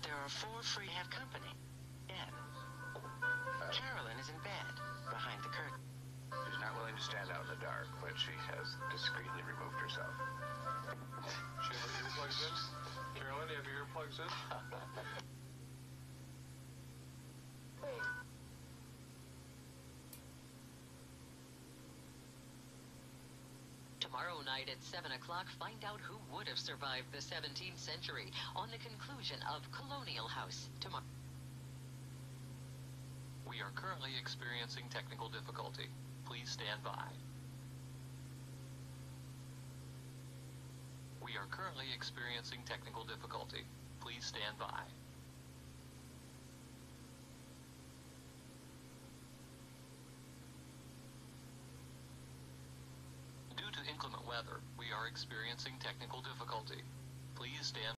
But there are 4 free have company. N. Carolyn is in bed, behind the curtain. She's not willing to stand out in the dark, but she has discreetly removed herself. She have her earplugs in? Carolyn, you have your earplugs in? Tomorrow night at 7 o'clock, find out who would have survived the 17th century on the conclusion of Colonial House. Tomorrow. We are currently experiencing technical difficulty. Please stand by. We are currently experiencing technical difficulty. Please stand by. Due to inclement weather, we are experiencing technical difficulty. Please stand